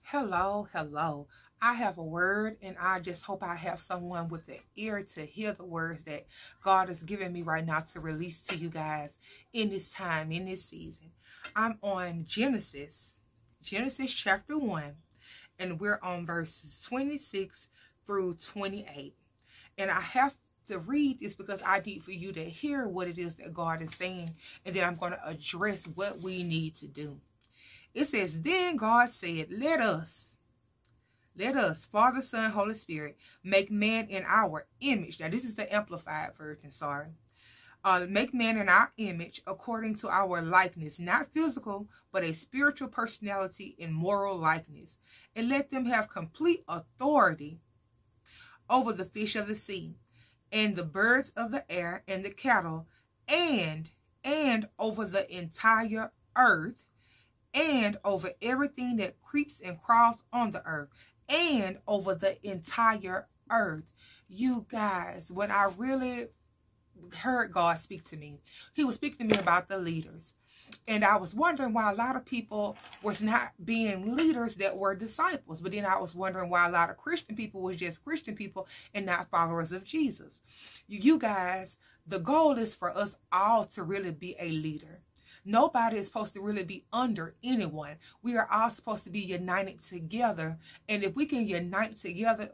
Hello, hello. I have a word, and I just hope I have someone with the ear to hear the words that God has given me right now to release to you guys in this time, in this season. I'm on Genesis chapter 1, and we're on verses 26 through 28. And I have to read this because I need for you to hear what it is that God is saying, and then I'm going to address what we need to do. It says, then God said, let us, Father, Son, Holy Spirit, make man in our image. Now, this is the Amplified version, sorry. Make man in our image according to our likeness, not physical, but a spiritual personality and moral likeness. And let them have complete authority over the fish of the sea, and the birds of the air, and the cattle, and over the entire earth, and over everything that creeps and crawls on the earth, and over the entire earth. You guys, when I really heard God speak to me, he was speaking to me about the leaders. And I was wondering why a lot of people was not being leaders that were disciples. But then I was wondering why a lot of Christian people was just Christian people and not followers of Jesus. You guys, the goal is for us all to really be a leader. Nobody is supposed to really be under anyone. We are all supposed to be united together. And if we can unite together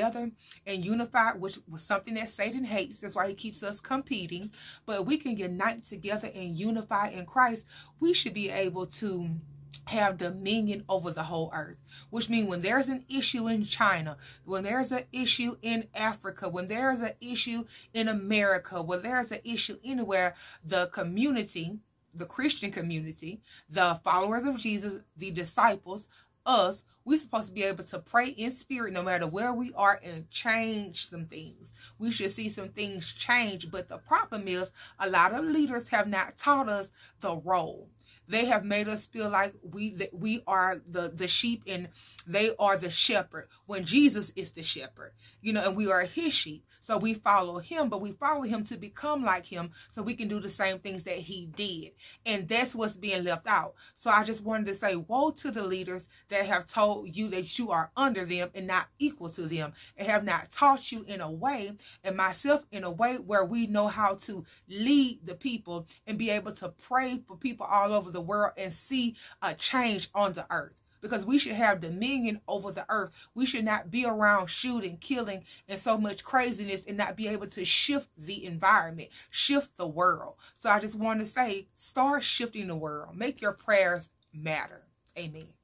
and unify, which was something that Satan hates, that's why he keeps us competing. But if we can unite together and unify in Christ, we should be able to have dominion over the whole earth, which means when there's an issue in China, when there's an issue in Africa, when there's an issue in America, when there's an issue anywhere, the community, the Christian community, the followers of Jesus, the disciples, us, we're supposed to be able to pray in spirit no matter where we are and change some things. We should see some things change. But the problem is a lot of leaders have not taught us the role. They have made us feel like we are the sheep and they are the shepherd, when Jesus is the shepherd, and we are his sheep. So we follow him, but we follow him to become like him so we can do the same things that he did. And that's what's being left out. So I just wanted to say, woe to the leaders that have told you that you are under them and not equal to them, and have not taught you in a way, and myself in a way, where we know how to lead the people and be able to pray for people all over the world and see a change on the earth. Because we should have dominion over the earth. We should not be around shooting, killing, and so much craziness and not be able to shift the environment, shift the world. So I just want to say, start shifting the world. Make your prayers matter. Amen.